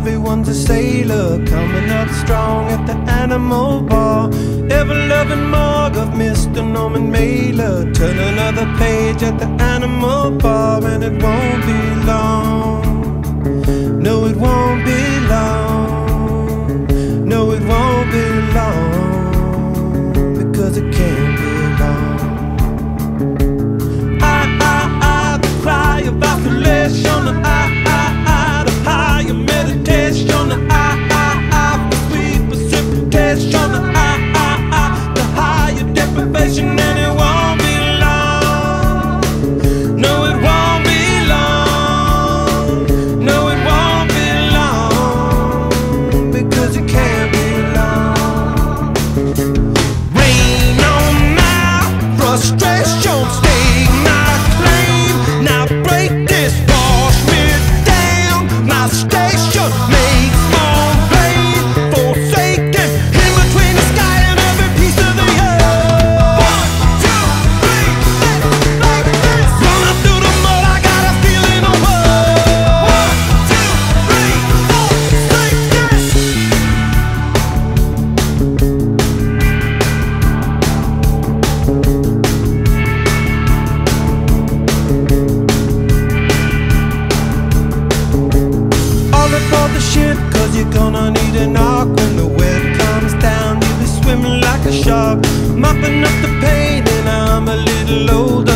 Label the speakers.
Speaker 1: everyone's a sailor, coming up strong at the Animal Bar. Ever-loving Marg of Mr. Norman Mailer, turn another page at the Animal Bar, and it won't be long. No, it won't be long. No, it won't be long, because it can't be long. The cry of oscillation, the higher meditation, the for sweet precipitation, the higher deprivation, and it won't be long. No, it won't be long. No, it won't be long, because it can't be long. Rain on my frustration, stake my claim. Now break this, wash me down. My station makes more rain, forsaken in between the sky and every piece of the earth. 1, 2, 3, like this. Running through the mud, I got a feeling of world. 1, 2, 3, 4, like this. All aboard the ship, cause you're gonna need an arc. When the wave comes down, you'll be swimming like a shark, mopping up the pain, and I'm a little older.